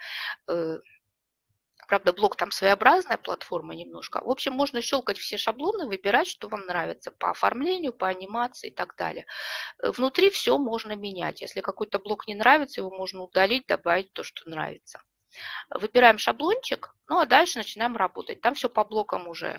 Правда, блог там своеобразная платформа немножко. В общем, можно щелкать все шаблоны, выбирать, что вам нравится по оформлению, по анимации и так далее. Внутри все можно менять. Если какой-то блок не нравится, его можно удалить, добавить то, что нравится. Выбираем шаблончик, ну а дальше начинаем работать. Там все по блокам уже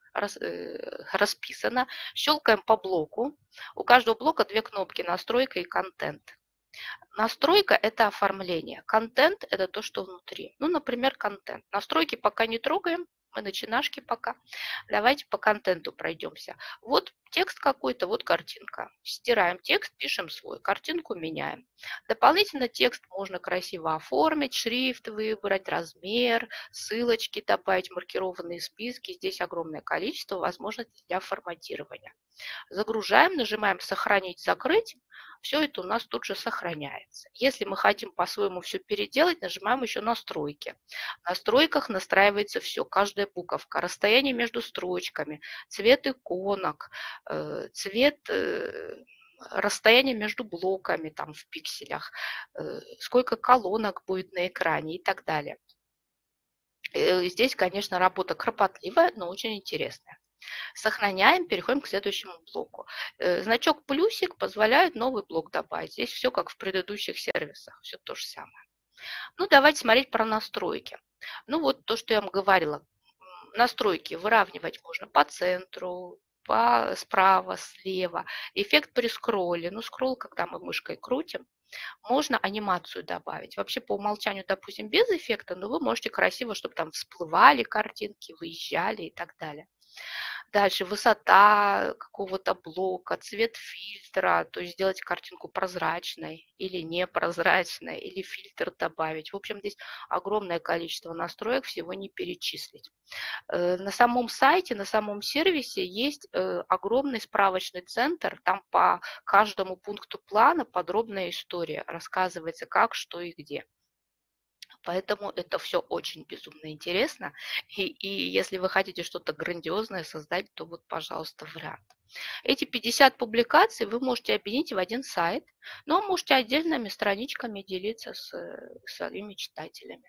расписано. Щелкаем по блоку. У каждого блока две кнопки: настройка и контент. Настройка – это оформление. Контент – это то, что внутри. Ну, например, контент. Настройки пока не трогаем, мы начинашки пока. Давайте по контенту пройдемся. Вот текст какой-то, вот картинка. Стираем текст, пишем свой, картинку меняем. Дополнительно текст можно красиво оформить, шрифт выбрать, размер, ссылочки добавить, маркированные списки. Здесь огромное количество возможностей для форматирования. Загружаем, нажимаем «Сохранить», «Закрыть». Все это у нас тут же сохраняется. Если мы хотим по-своему все переделать, нажимаем еще «Настройки». В настройках настраивается все, каждая буковка, расстояние между строчками, цвет иконок, цвет, расстояние между блоками там в пикселях, сколько колонок будет на экране и так далее. Здесь, конечно, работа кропотливая, но очень интересная. Сохраняем, переходим к следующему блоку. Значок плюсик позволяет новый блок добавить. Здесь все как в предыдущих сервисах, все то же самое. Ну, давайте смотреть про настройки. Ну, вот то, что я вам говорила. Настройки выравнивать можно по центру, по, справа, слева. Эффект при скролле. Ну, скролл, когда мы мышкой крутим. Можно анимацию добавить. Вообще по умолчанию, допустим, без эффекта, но вы можете красиво, чтобы там всплывали картинки, выезжали и так далее. Дальше высота какого-то блока, цвет фильтра, то есть сделать картинку прозрачной или непрозрачной, или фильтр добавить. В общем, здесь огромное количество настроек, всего не перечислить. На самом сайте, на самом сервисе есть огромный справочный центр, там по каждому пункту плана подробная история, рассказывается как, что и где. Поэтому это все очень безумно интересно. И, и если вы хотите что-то грандиозное создать, то вот, пожалуйста, вариант. Эти пятьдесят публикаций вы можете объединить в один сайт, но можете отдельными страничками делиться с э, своими читателями.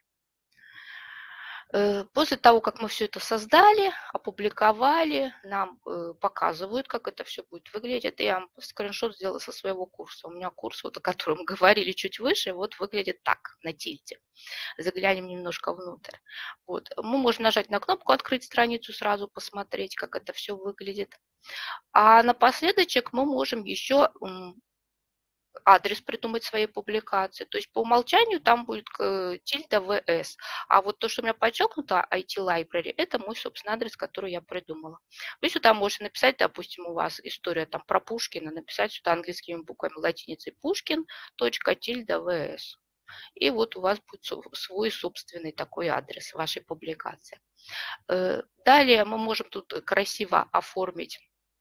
Э, После того, как мы все это создали, опубликовали, нам э, показывают, как это все будет выглядеть. Это я вам скриншот сделала со своего курса. У меня курс, вот, о котором говорили чуть выше, вот выглядит так на тильде. Заглянем немножко внутрь. Вот. Мы можем нажать на кнопку «Открыть страницу», сразу посмотреть, как это все выглядит. А напоследочек мы можем еще адрес придумать своей публикации. То есть по умолчанию там будет э, тильда ВС. А вот то, что у меня подчеркнуто, ай ти Library, это мой, собственно, адрес, который я придумала. Вы сюда можете написать, допустим, у вас история там про Пушкина, написать сюда английскими буквами латиницей Пушкин, точка, тильда, ВС. И вот у вас будет свой собственный такой адрес вашей публикации. Э, Далее мы можем тут красиво оформить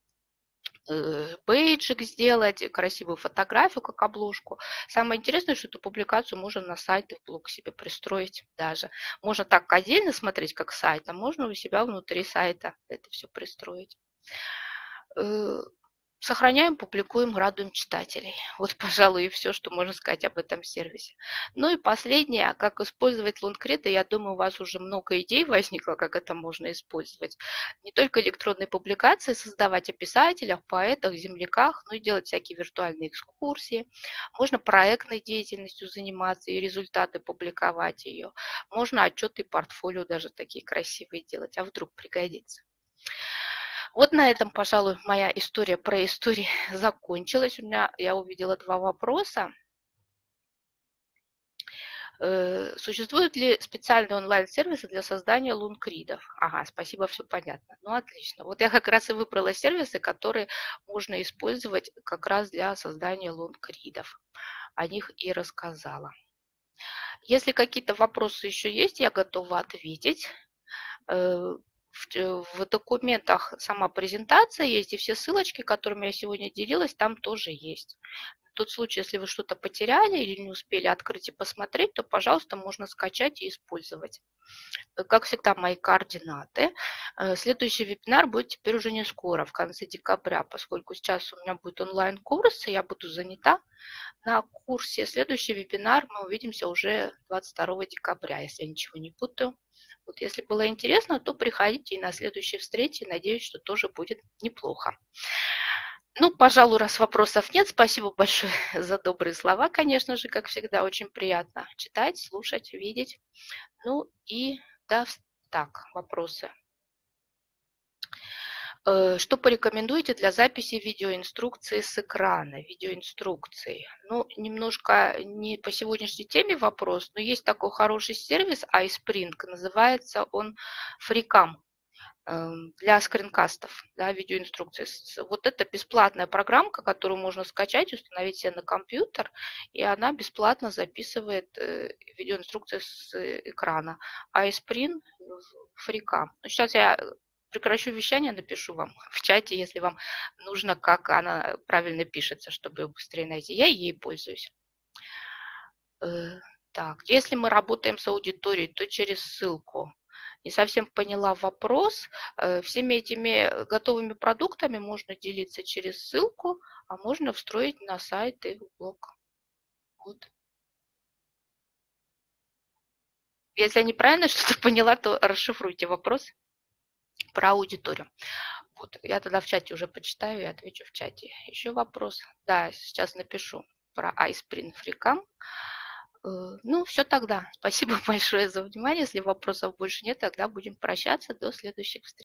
бейджик сделать, красивую фотографию как обложку. Самое интересное, что эту публикацию можно на сайт и в блог себе пристроить даже. Можно так отдельно смотреть, как сайт, а можно у себя внутри сайта это все пристроить. Сохраняем, публикуем, радуем читателей. Вот, пожалуй, и все, что можно сказать об этом сервисе. Ну и последнее, как использовать Лонгрид. Я думаю, у вас уже много идей возникло, как это можно использовать. Не только электронные публикации создавать о писателях, поэтах, земляках, но и делать всякие виртуальные экскурсии. Можно проектной деятельностью заниматься и результаты публиковать ее. Можно отчеты и портфолио даже такие красивые делать, а вдруг пригодится. Вот на этом, пожалуй, моя история про истории закончилась. У меня, я увидела два вопроса. Э, Существуют ли специальные онлайн-сервисы для создания лонгридов? Ага, спасибо, все понятно. Ну, отлично. Вот я как раз и выбрала сервисы, которые можно использовать как раз для создания лонгридов. О них и рассказала. Если какие-то вопросы еще есть, я готова ответить. Э, В, в документах сама презентация есть, и все ссылочки, которыми я сегодня делилась, там тоже есть. В тот случай, если вы что-то потеряли или не успели открыть и посмотреть, то, пожалуйста, можно скачать и использовать. Как всегда, мои координаты. Следующий вебинар будет теперь уже не скоро, в конце декабря, поскольку сейчас у меня будет онлайн-курс, и я буду занята на курсе. Следующий вебинар мы увидимся уже двадцать второго декабря, если я ничего не путаю. Вот если было интересно, то приходите и на следующей встрече. Надеюсь, что тоже будет неплохо. Ну, пожалуй, раз вопросов нет, спасибо большое за добрые слова, конечно же, как всегда, очень приятно читать, слушать, видеть. Ну и да, так, вопросы. Что порекомендуете для записи видеоинструкции с экрана, видеоинструкции? Ну, немножко не по сегодняшней теме вопрос, но есть такой хороший сервис iSpring, называется он FreeCam для скринкастов, да, видеоинструкции. Вот это бесплатная программка, которую можно скачать, установить себе на компьютер, и она бесплатно записывает видеоинструкции с экрана. iSpring FreeCam. Ну, сейчас я прекращу вещание, напишу вам в чате, если вам нужно, как она правильно пишется, чтобы ее быстрее найти. Я ей пользуюсь. Так, если мы работаем с аудиторией, то через ссылку. Не совсем поняла вопрос. Всеми этими готовыми продуктами можно делиться через ссылку, а можно встроить на сайт и в блог. Вот. Если я неправильно что-то поняла, то расшифруйте вопрос про аудиторию. Вот, я тогда в чате уже почитаю и отвечу в чате. Еще вопрос. Да, сейчас напишу про iSpring FreeCam. Ну, все тогда. Спасибо большое за внимание. Если вопросов больше нет, тогда будем прощаться. До следующих встреч.